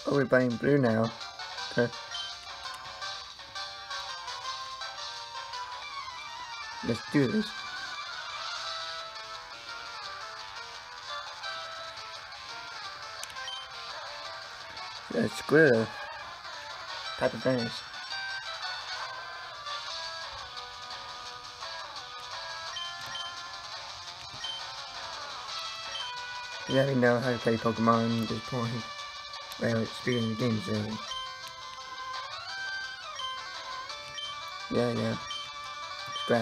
Oh, we're playing blue now. Okay. Let's do this. Squirrel. Type of things. Yeah, we know how to play Pokemon at this point. Well, speaking of the games, really. Yeah. It's grass.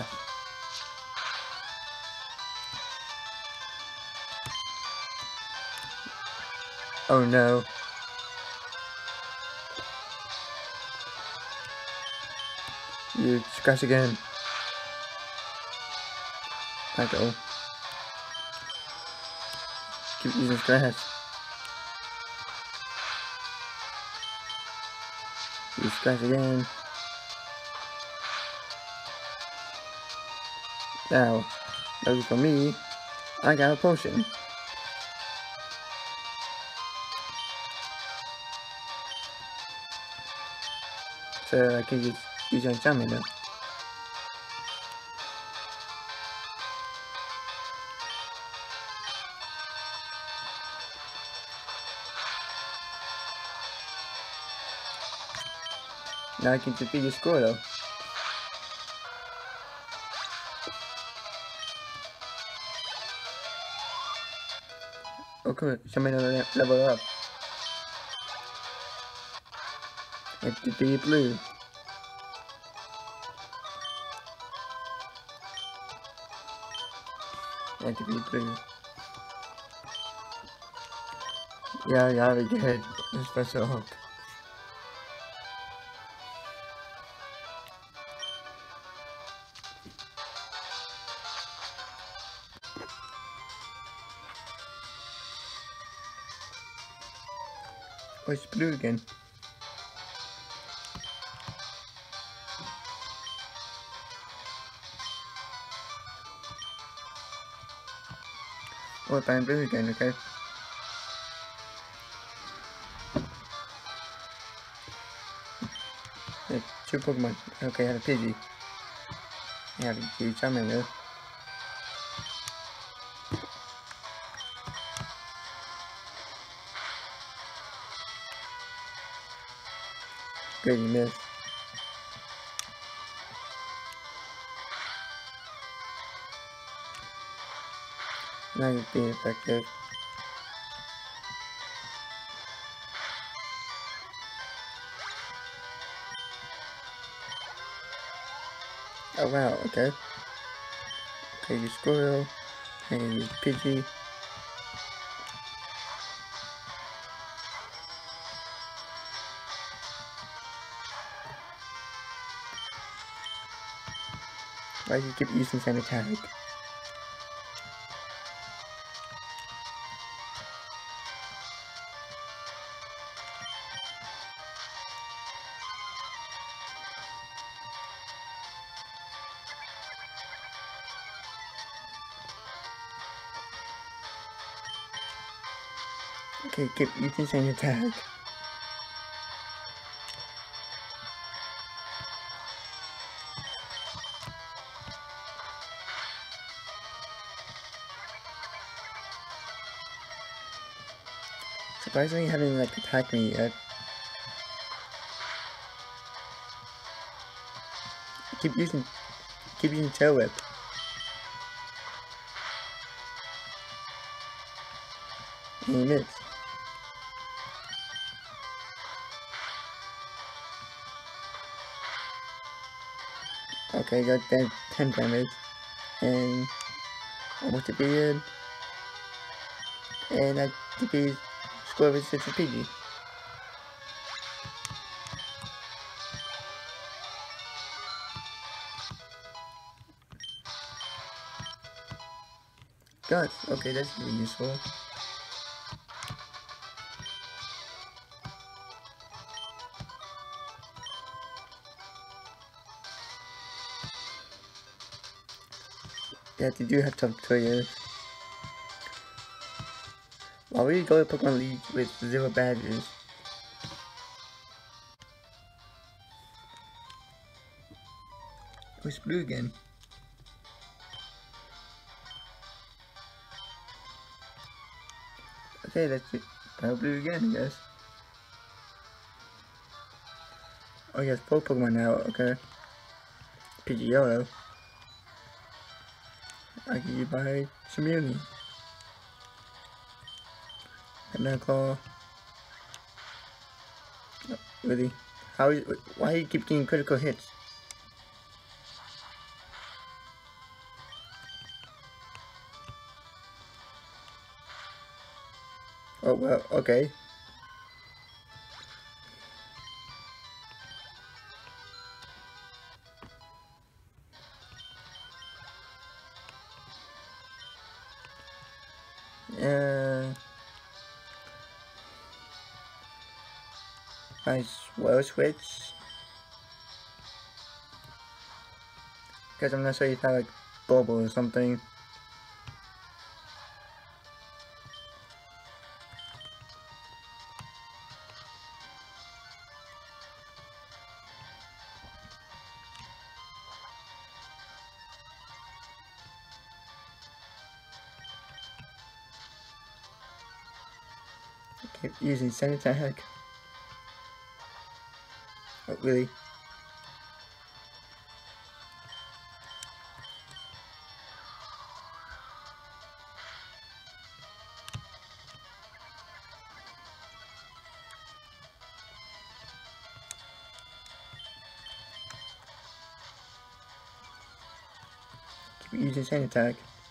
Oh no. You scratch again. Let go. Keep using scratch. You scratch again. Now, lucky for me, I got a potion. So I can just use your enchantment now. Now I can defeat your Squirtle. Oh cool, somebody level up. It's to be blue. It's to be blue. Yeah, we get a special hook. Oh, it's blue again. Oh, I'm blue again, okay. Yeah, 2 Pokemon. Okay, I have a Pidgey. I have a huge Charmander. Good, you missed. Now you're being effective. Oh wow, okay. Okay, you Squirrel. And you Pidgey. Why do you keep using same attack? Okay, keep using same attack. Surprisingly, you haven't like attacked me yet. Keep using Tail Whip. And you miss. Okay, got that 10 damage. And almost defeated. And I defeated Squirtle 6 Pidgey. Guts, okay, that's really useful. Yeah, they do have tough trainers. Why would you go to Pokemon League with 0 badges? it's blue again. Okay, that's it. Blue again, I guess. Oh, yes, full Pokemon now. Okay. Pidgeotto. I can use my Shimuni. Claw. Oh, really? Why do you keep getting critical hits? Oh, well, okay. Nice. Well, switch. Because I'm not sure if I like bubble or something. Keep using Sand Attack. Oh, really? Keep using Sand Attack.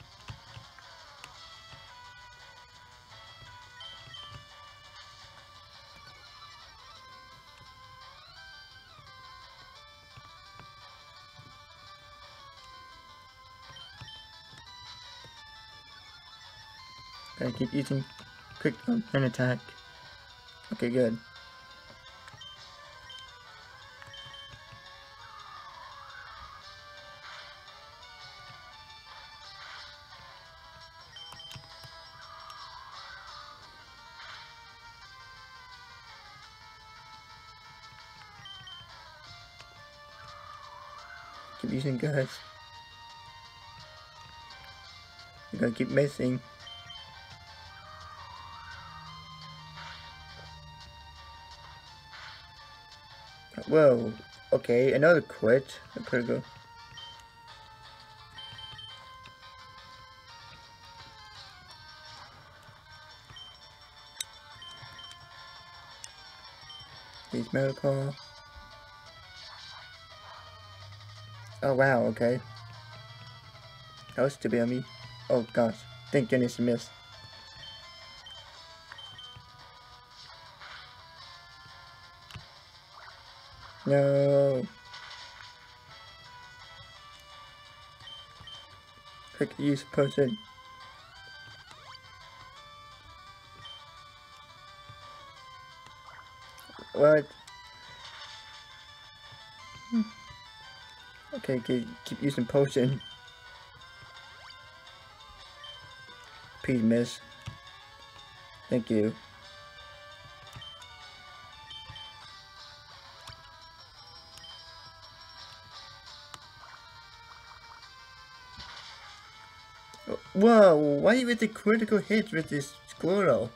Gotta keep using quick Sand Attack. Okay, good. Keep using Guts. You gotta keep missing. Whoa. Okay, another quit. Critical. Use Miracle. Oh wow, okay. That was to be on me. Oh gosh. Thank goodness you missed. No. Quick use potion. What? Okay, keep using potion. Please miss. Thank you. Whoa, why are you with the critical hits with this Squirtle?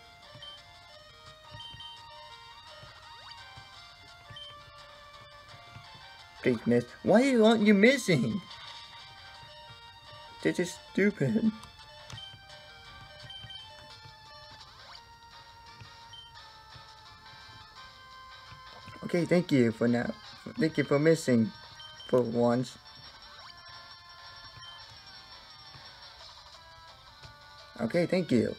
Please miss. Why aren't you missing? This is stupid. Okay, thank you for now. Thank you for missing for once. Okay, thank you.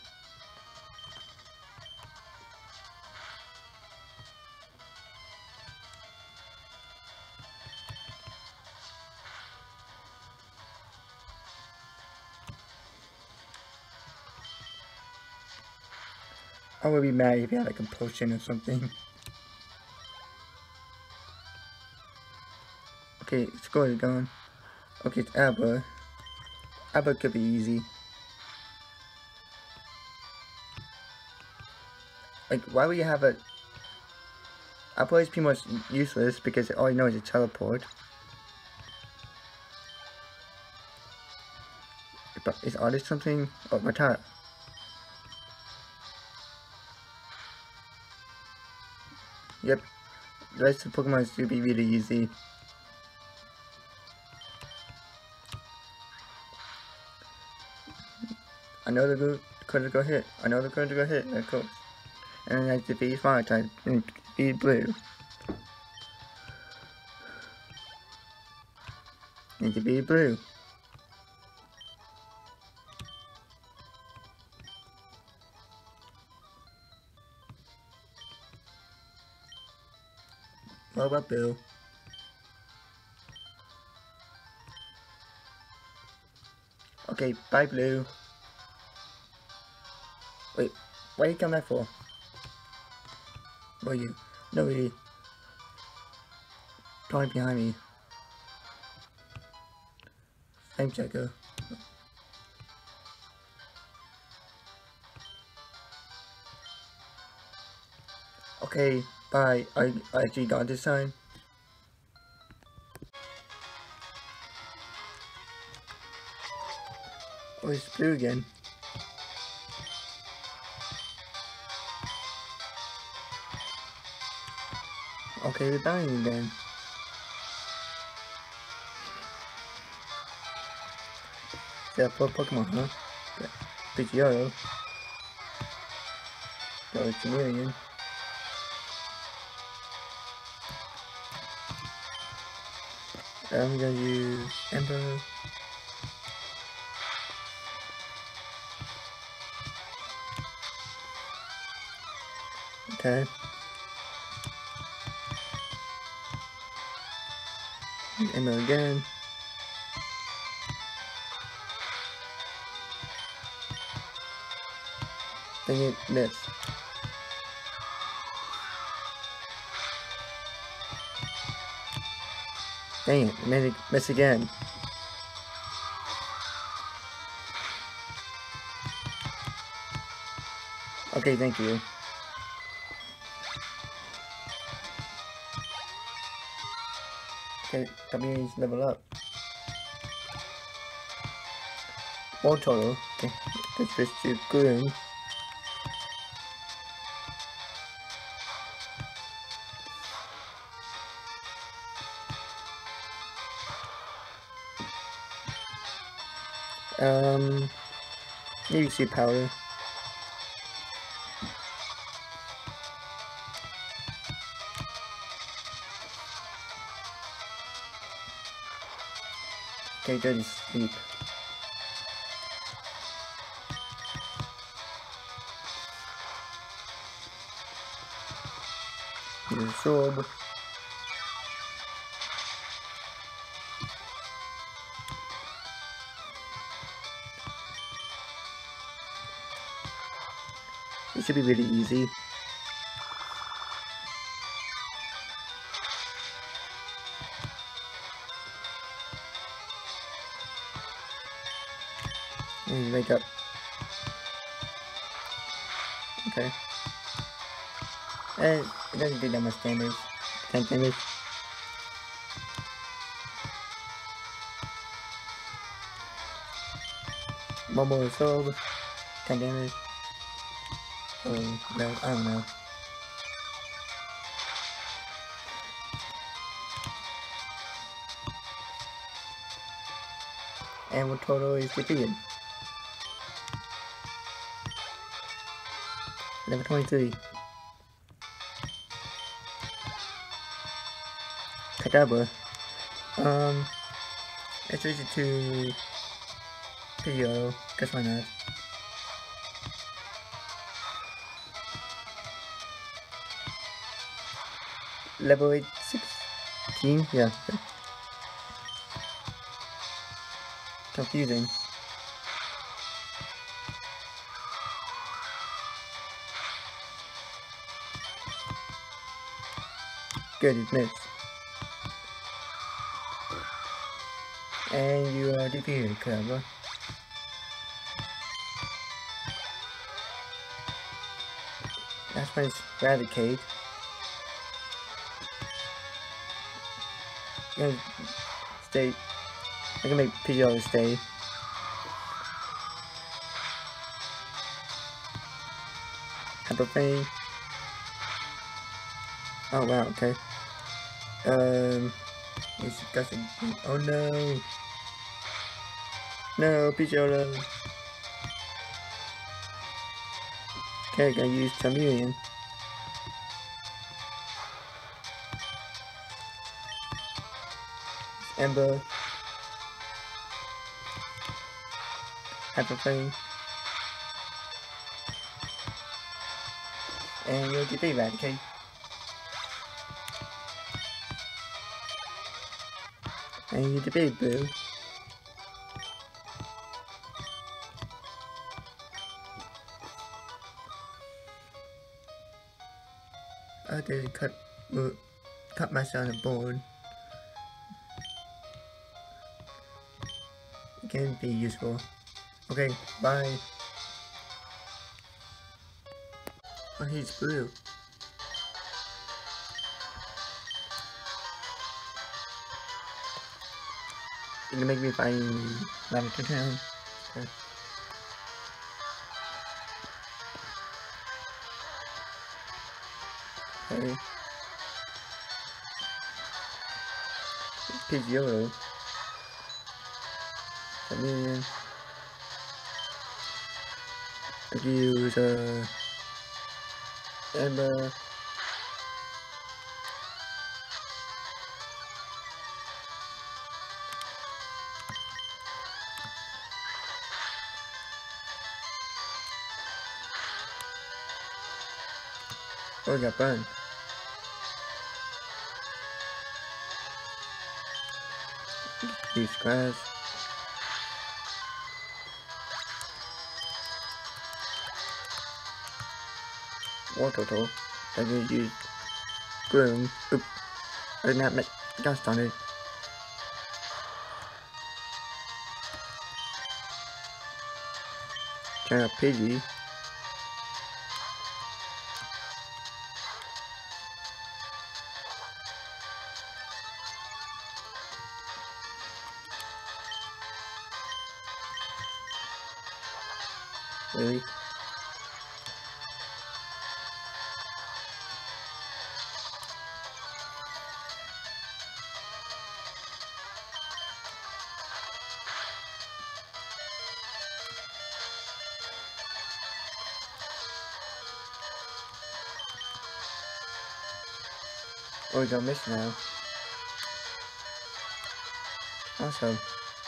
I would be mad if you had like a potion or something. Okay, score is gone. Okay, it's Abba. Abba could be easy. Like, why would you have a... Abba is pretty much useless because all you know is a teleport. is artist something? Oh, Rattata. Yep. The rest of the Pokemon should be really easy. I know they're good. Critical hit. I know the critical hit. Of course. And then I defeat fire type and defeat blue. And defeat blue. What about Bill? Okay, bye blue. Wait, why you come back for? Where are you? Nobody. Don't behind me. Flame checker. Okay, bye. I actually got this time. Oh, it's blue again. Okay, we're dying again. Yeah, Pokemon, huh? Yeah. Pidgeotto. Oh, it's Chameleon. I'm gonna use Ember. Okay. Ember again. Dang it, miss. Dang it, miss again. Okay, thank you. Okay, Tommy level up. More total. Okay, let's switch to Gloom. Maybe see powder. Okay, go to sleep. Use a sword. It should be really easy. And wake up. Okay. And it doesn't do that much damage. 10 damage. One more sword. 10 damage. Oh, no, I don't know. And what total is defeated? Level 23. Kadabra. Let's switch it to Pidgeotto, guess why not? Level 16? Yeah. Confusing. Good, it missed. And you are defeated, Kadabra. That's my Eradicate. I'm gonna stay. I can make Pidgeotto stay. type of thing. Oh wow, okay. It's disgusting. Oh no. No, Pidgeotto. Okay, gonna use Chameleon. Ember. Type of thing. And you'll get Eradicate. And you get the big blue. I did cut myself on the board. It can be useful. Okay, bye. Oh, he's blue. You're gonna make me find Lavender Town. Okay. Okay. Pidgeotto. Chameleon. I use Ember. Oh, got burned. Use Scratch. Water Tool. I'm gonna use Groom. Oop. I did not make gas on it. Turn up Pidgey. Really? Oh, we got missed now. Awesome.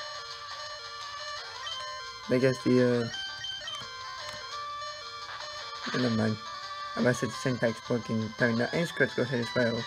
I guess the never mind. Unless it's syntax working, turn that is critical hit as well.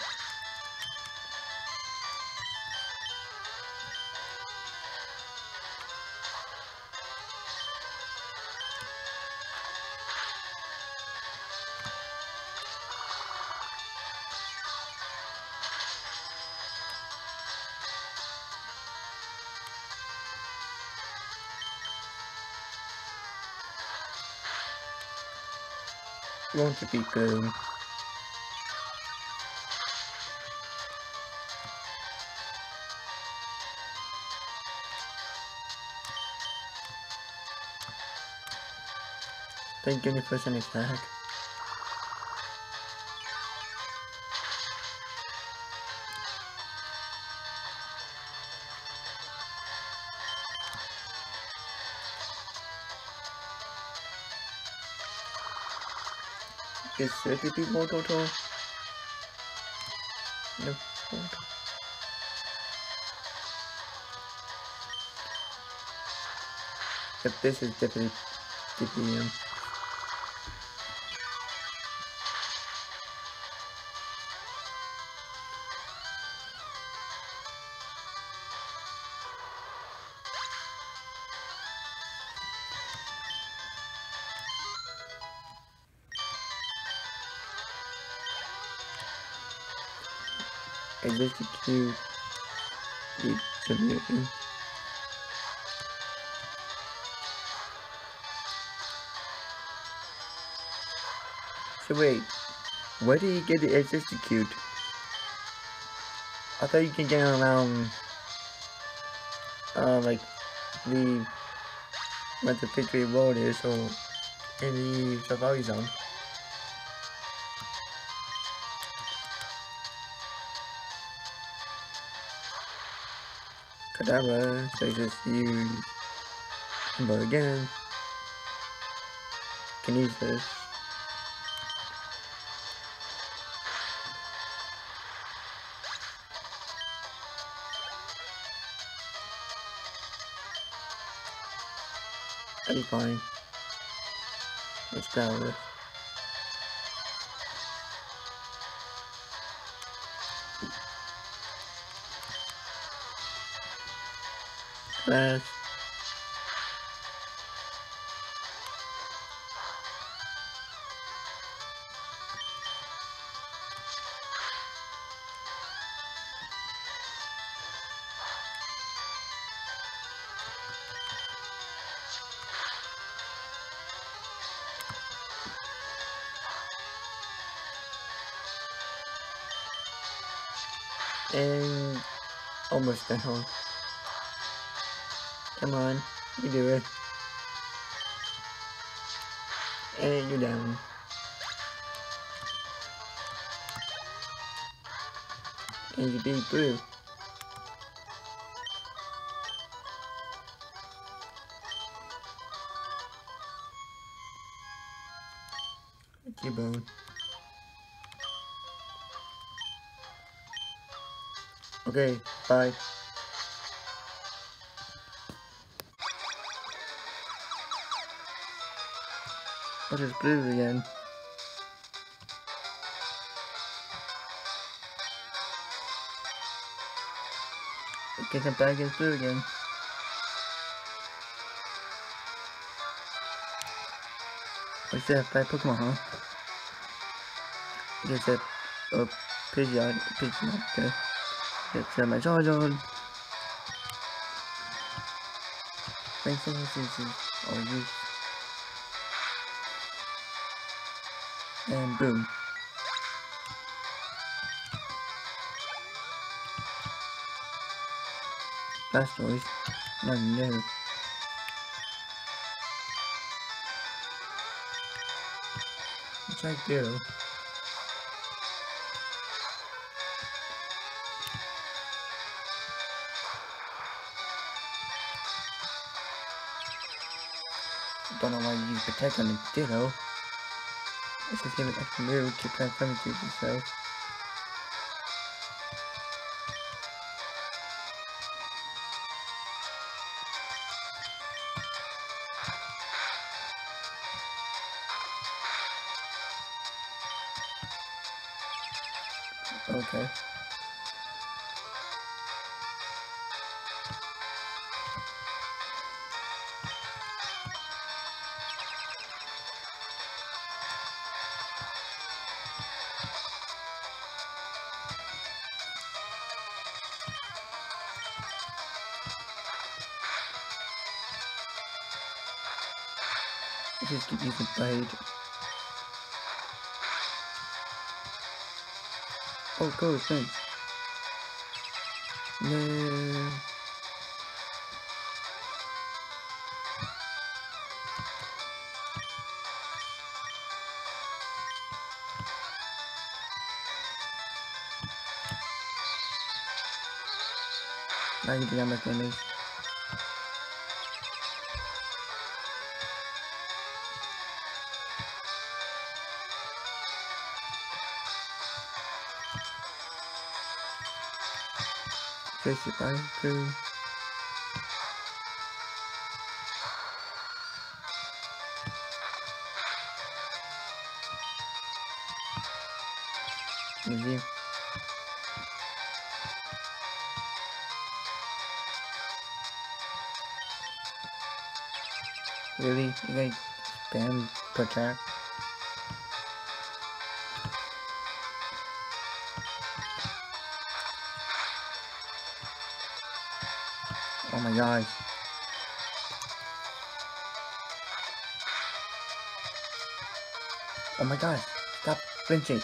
Want to be Gloom. Thank goodness for an attack. Is there to be more total? No. But this is definitely DPM. Execute the submission. So wait, where do you get the execute? I thought you can get around like the where the victory road is, or in the Safari Zone. Kadabra, so just use Ember again. Can use this. That'll be fine. Let's grab this. Class. And almost done home. Come on, you do it. And you're down. And you beat through. T-bone. Okay, bye. What is blue again? Okay, come back against blue again. What's that? 5 Pokemon, huh? I guess that Pidgeot, okay. Let's my Charizard. Thanks for listening. All use. And boom. Blastoise. Nothing new. Which I do. Don't know why you use Protect on the Ditto. Let's just give it extra move to transform into itself. Okay. Let's just keep using Blade. Oh, cool, thanks. No. Now you can make damage. Face it by through. Easy. Really? You guys spam Protect? Oh my gosh. Oh my gosh. Stop flinching.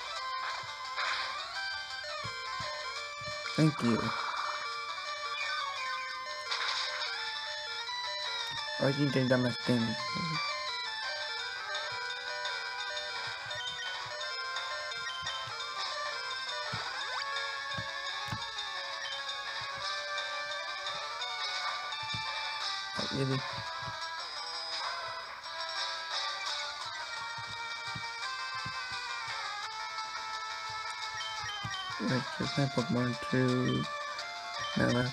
Thank you. Oh, you didn't take that much damage. Oh, really? Right, just my Pokemon to Malak.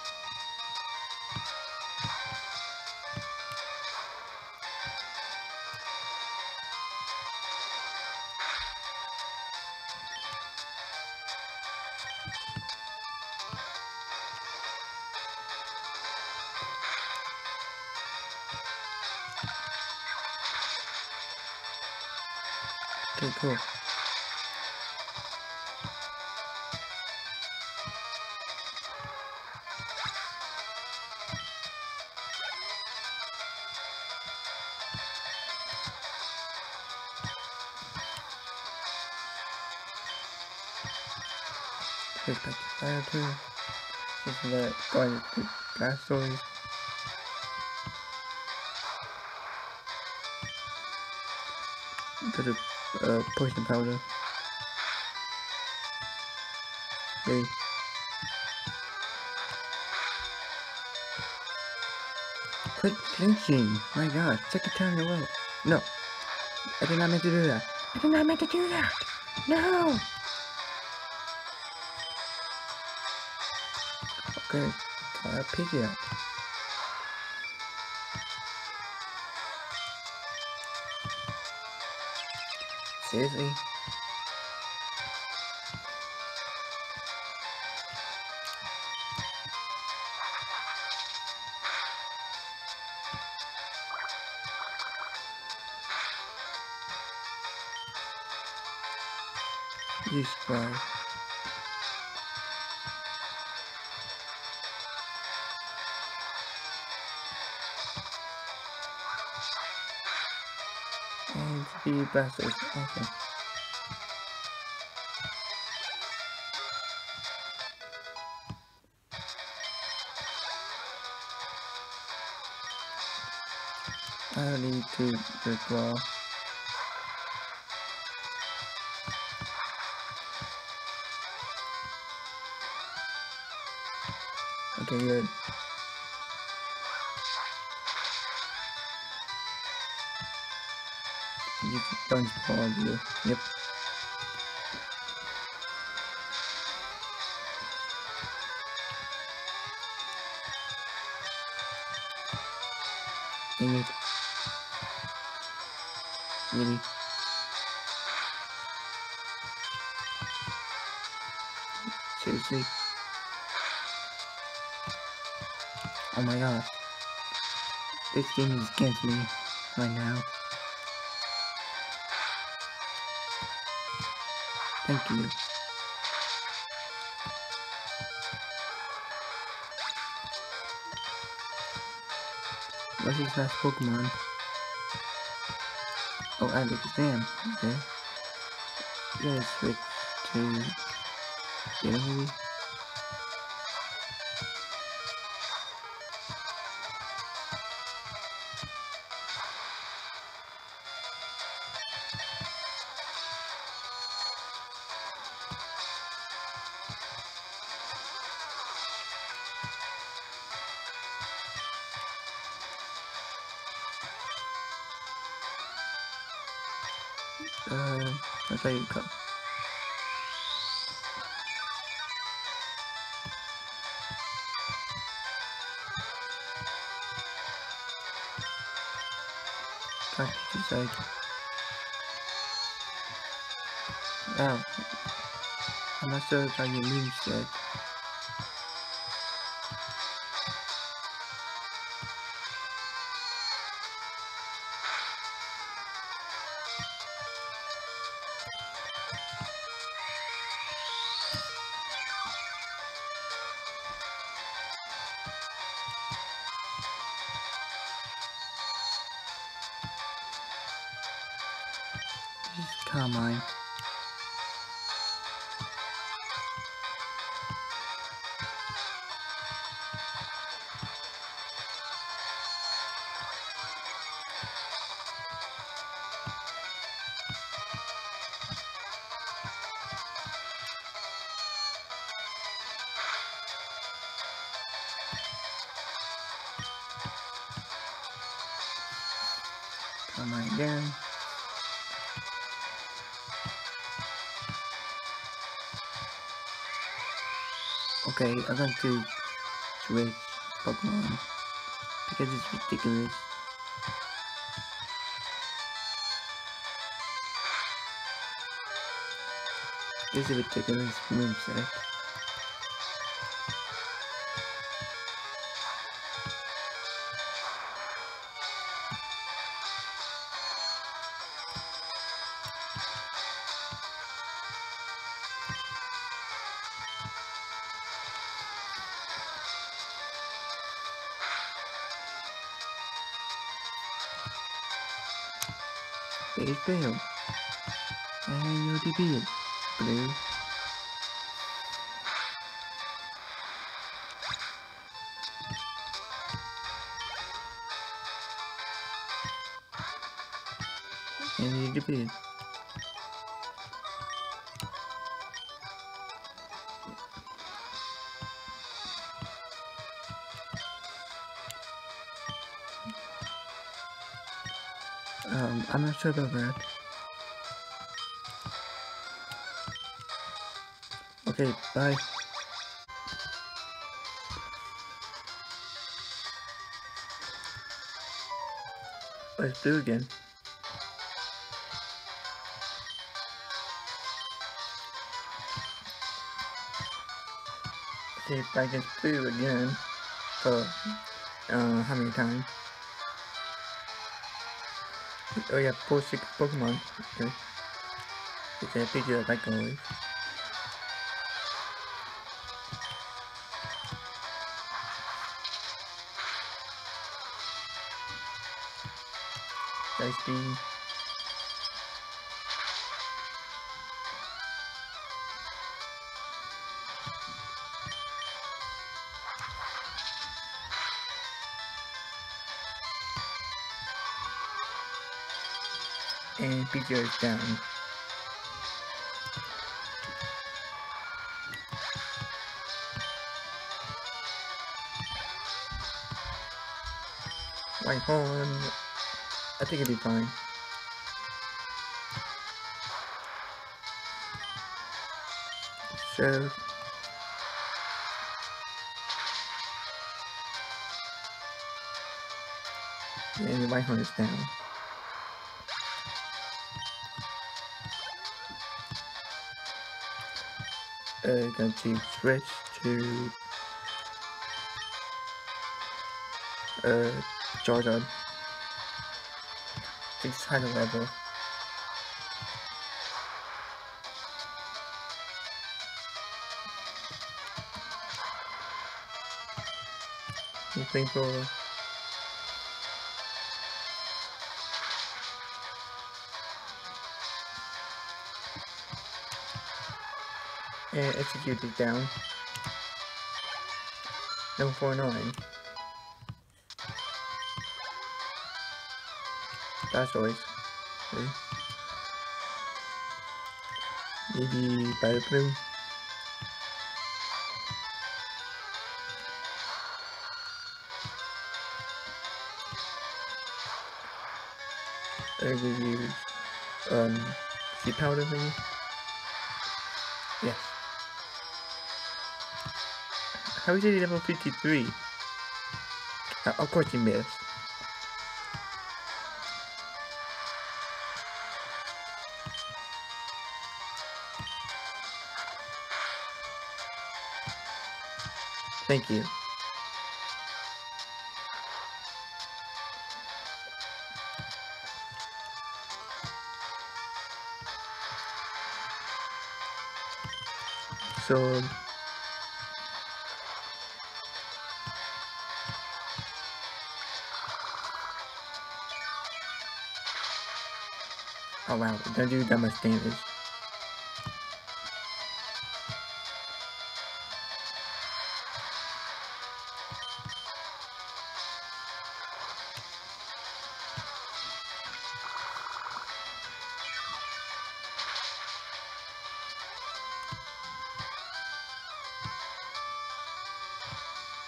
Okay, cool. Here's back to fire too. Just let it go into the blast stories. To the poison powder. Really? Quit flinching! My god, second time in a row. No, I did not mean to do that. I did not mean to do that! No! Okay, try to pick it up. Seriously? You surprised. And the blasters, awesome. I don't need to withdraw. Okay, good. You don't spawn you. Yep. Dang it. Really? Seriously? Oh my gosh. This game is against me right now. Thank you. What's his last Pokemon? Oh, Alakazam. Okay. We're gonna switch to Italy. There you go. Got to decide. Wow. I'm not sure if I get moves yet. This is Carmine. Oh my god. Okay, I'm going to switch Pokemon because it's ridiculous. This is a ridiculous moveset. They failed. And you're defeated, Blue. And you're defeated. I'm not sure about that. Okay, bye. Oh, it's Blue again. Okay, back against Blue again. For, how many times? Oh yeah, 4-6 Pokemon. Okay. It's a picture like always. Ice Beam. And Pikachu is down. White Horn. I think it'll be fine. So. And the White Horn is down. Going to switch to Jordan. It's higher level. You think for and execute it down. Number 49. That's always. Okay. Maybe Battle Blue. I will use sea powder maybe. Yes. How is it level 53? Of course he missed. Thank you. So oh wow, it doesn't do that much damage.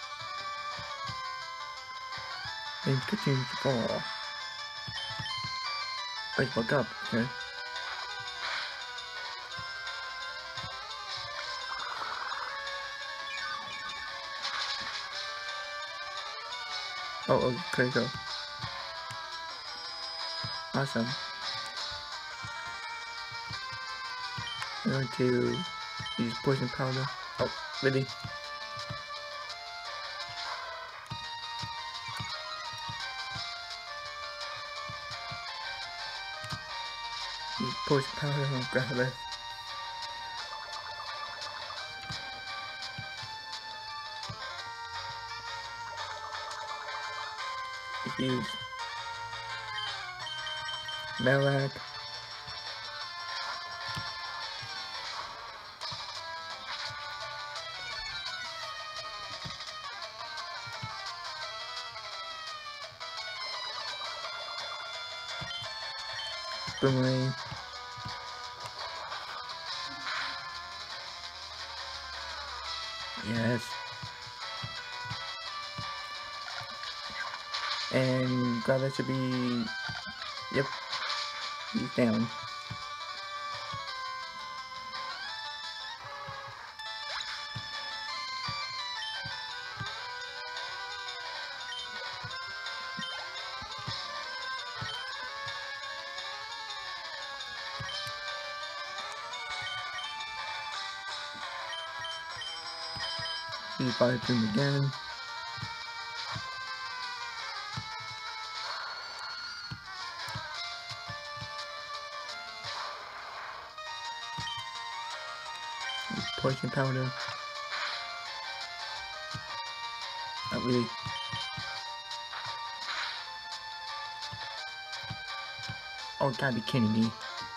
And continue to fall. I woke up, okay. Oh, okay, go. Awesome. I'm going to use poison powder. Oh, really? Use poison powder on Growlithe. Use Melak. Boomerang. Yes. And Growlithe should be... Yep. He's down. He fired him again. Poison powder. Not really. Oh, you gotta be kidding me.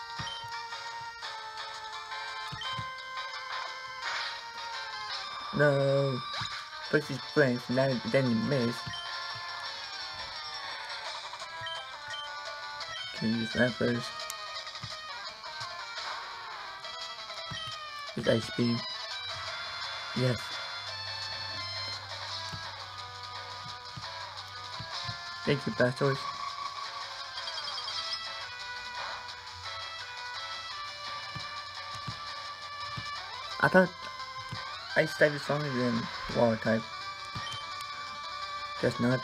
No. Push his friends, then he miss. Can you use that first? Use ice beam. Yes. Thank you, Blastoise. I thought ice type is stronger than water type. Guess not.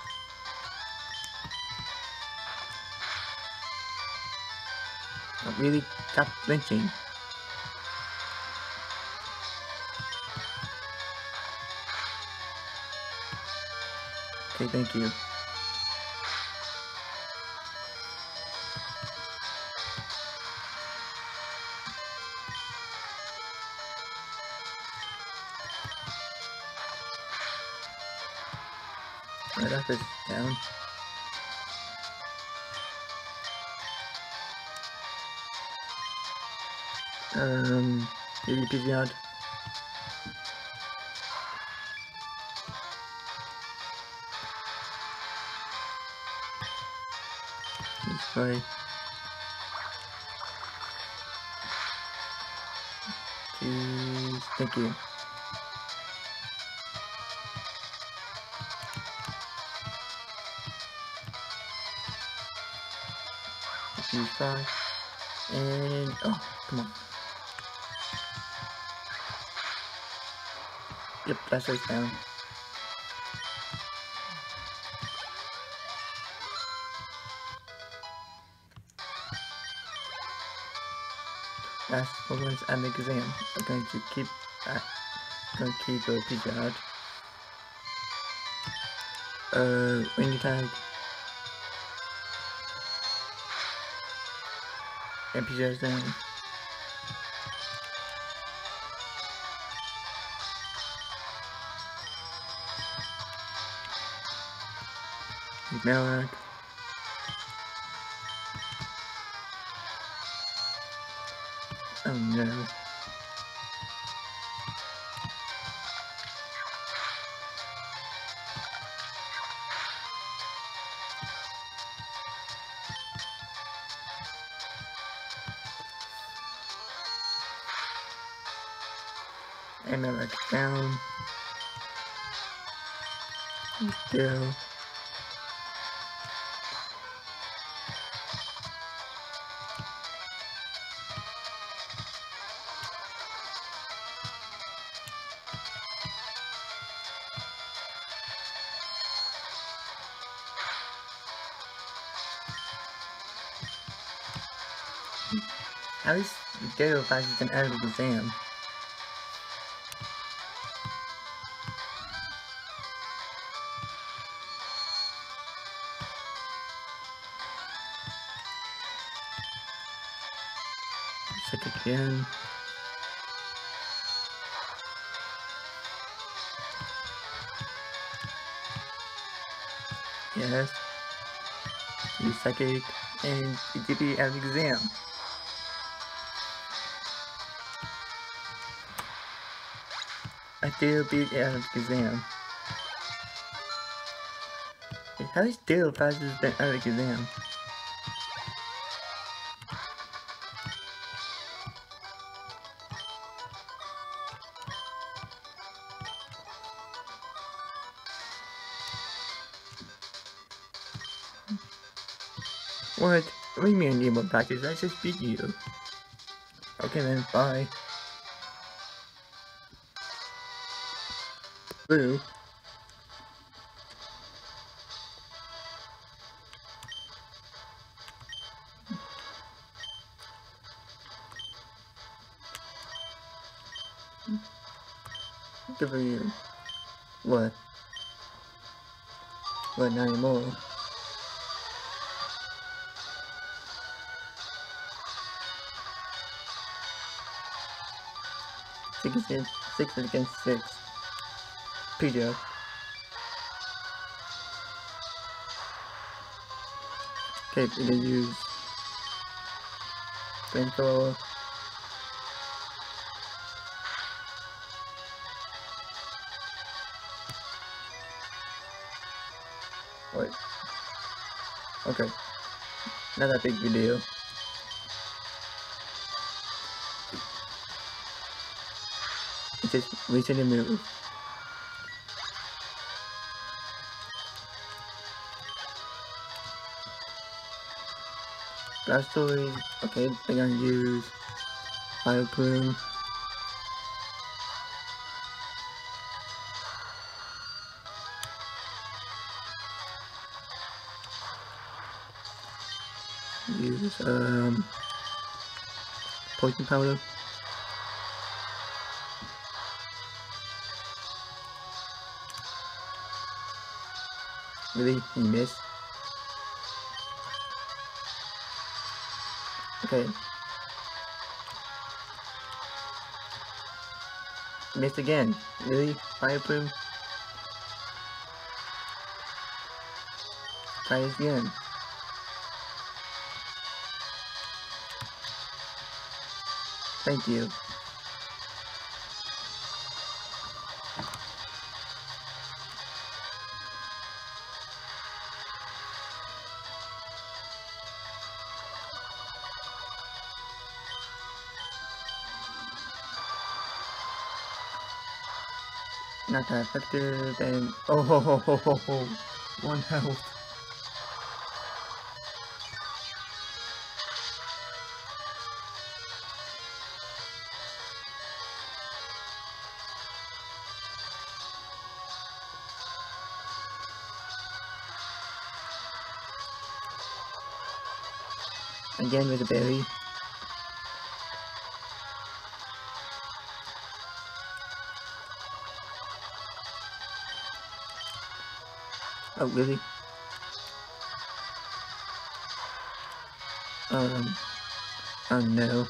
I really got flinching. Okay, thank you. Right up is down. Maybe Pidgey out. Let's try. Jeez, thank you. Use 5. And oh, come on. Yep, that's right down. Last Pokemon's at the exam. I'm going to keep the Pidgey out. When you tag and Pidgey is down. Melak. Oh no. And Melak down. Still. At least Daryl passes an out of exam. Check again. Yes. You psychic and you did the out of exam. I did beat out of exam. How does Daryl passes the out of exam? What? What do you mean need more practice? I just beat you. Okay then, bye. Blue. Good for you. What? What, not anymore? Six against six. Peter. Okay, we're gonna use flamethrower. Wait. Okay. Not that big of a deal. It's just recently moved. Blastoise. Okay, we're gonna use Fire Plume. Use poison powder. Really? You missed? Okay. Missed again. Really? Fire Plume? Try this again. Thank you. Not that effective, and oh ho ho ho ho ho, 1 health. Again with a berry. Oh really? Oh no.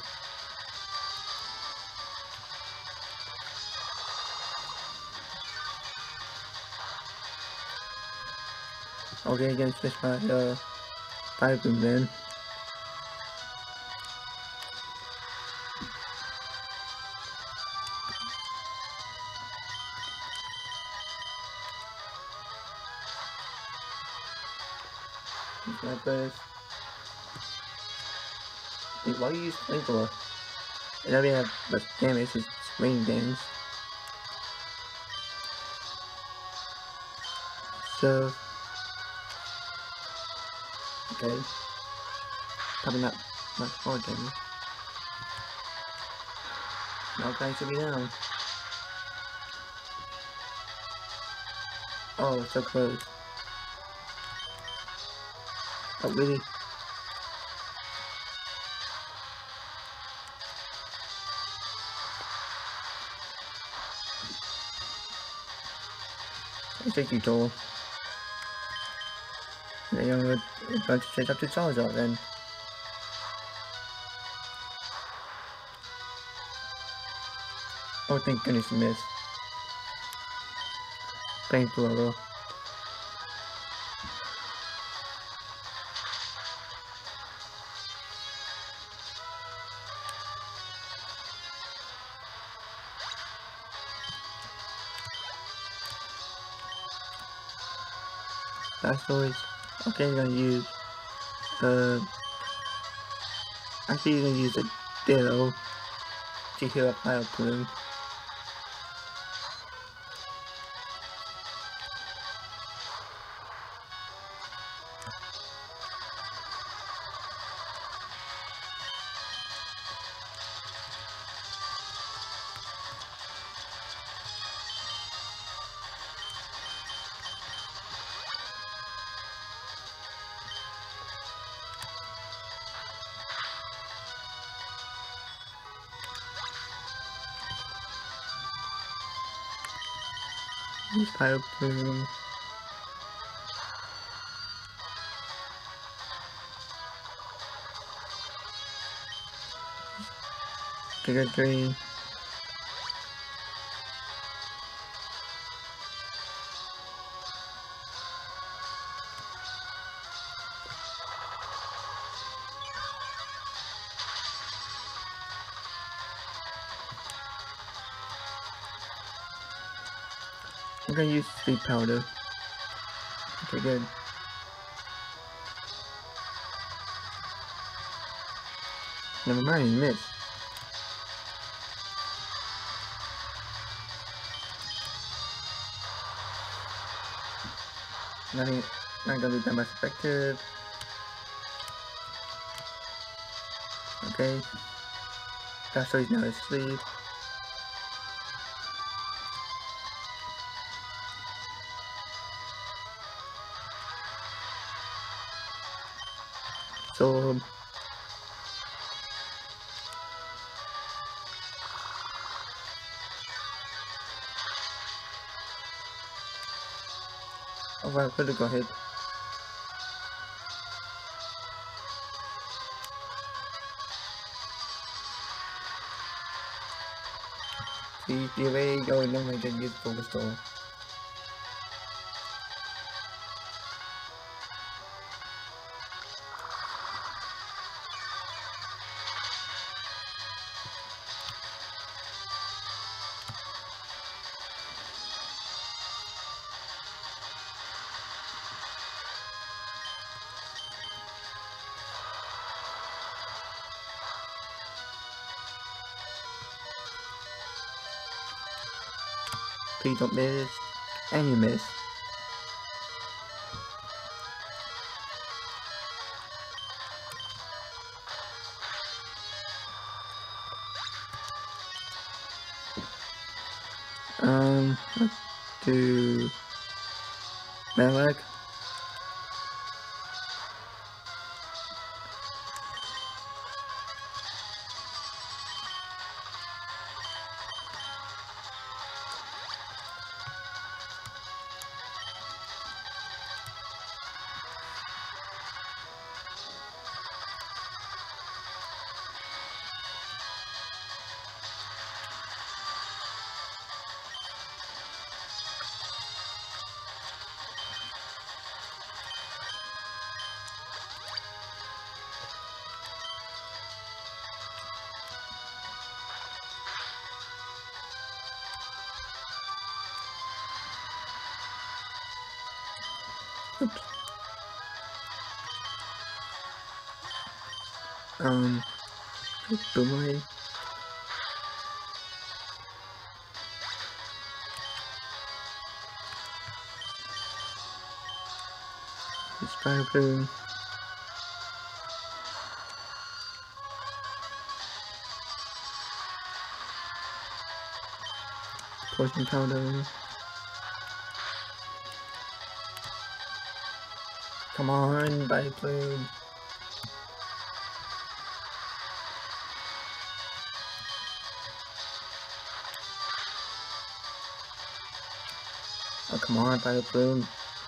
Okay, again switch my Fire Boom then. Use my best. Wait, why do you use Flamethrower? It already have less damage, it's rain damage. So okay. Probably not much more damage. Now guys should be down. Oh, so close. Oh really? It's too tall. Then I'm going to straight up to Charizard then. Oh, thank goodness, miss. Flamethrower. Blastoise. Okay, I'm gonna use, actually I'm gonna use a Ditto to heal up my Plume. Use Fire Plume. Trigger 3. I'm gonna use Sleep Powder. Okay, good. Never mind, you missed. Not gonna be that much effective. Okay. Blastoise now asleep. So oh wow, could have go ahead. See, the way you go, no, I didn't use Focus Store. Please don't miss. And you miss. Let's do Melee. Oops. Boomerang. Fire Plume. Poison Powder. Come on, Fire Plume. Oh, come on, Fire Plume.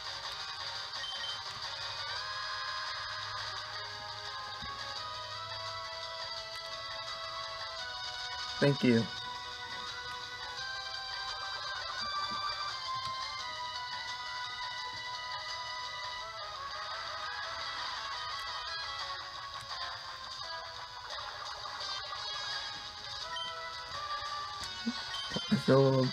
Thank you. So,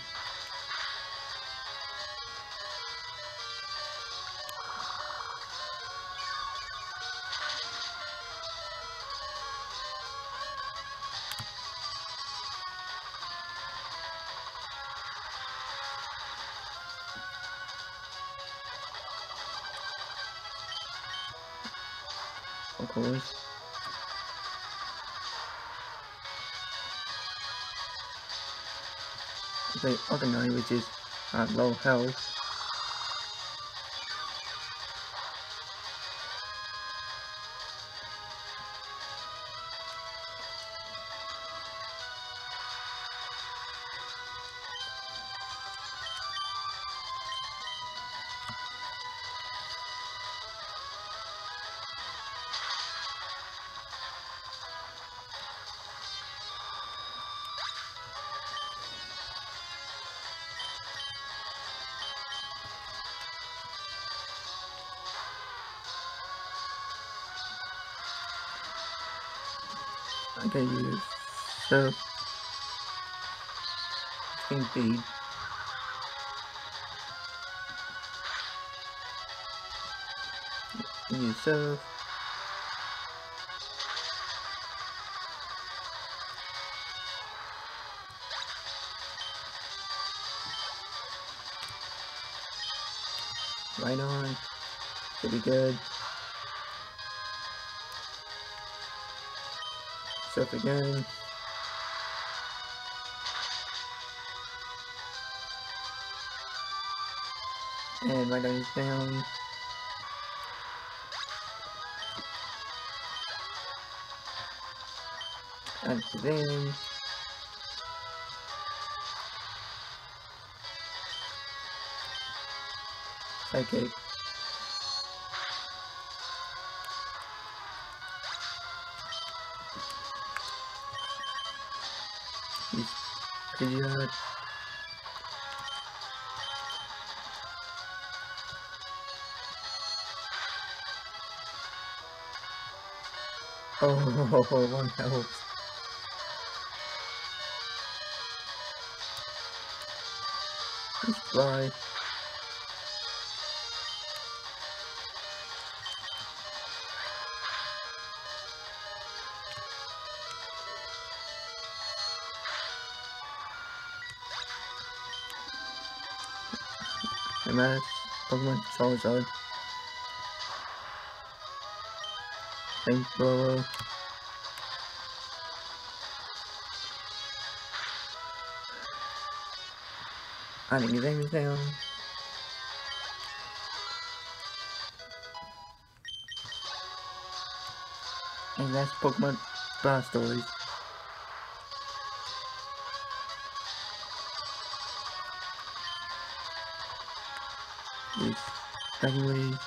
of course. They organize, which is low health. I can use surf, indeed. Use surf. Right on. Should be good. Surf again. And right on is down. And then psychic. Use Pidgeot. Oh, one health. Let's fly. MS. Pokemon Charizard. Flamethrower. I didn't get anything down. And that's Pokemon Blastoise. Use Dragon Wave.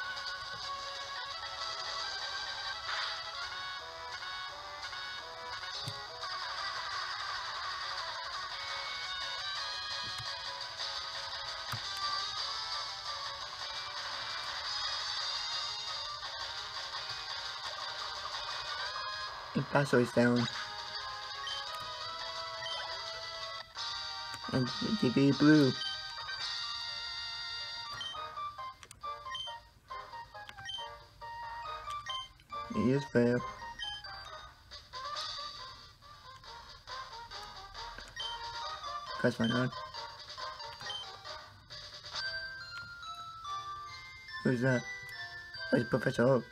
And Blastoise down. And DB Blue. It is fair. Cause why not? Who's that? Oh, it's Professor Oak.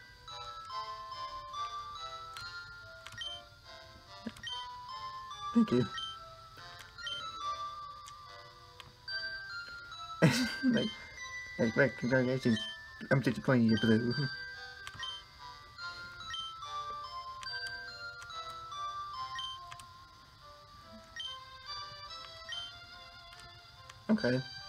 Thank you. like, congratulations. I'm disappointed you're blue. Okay.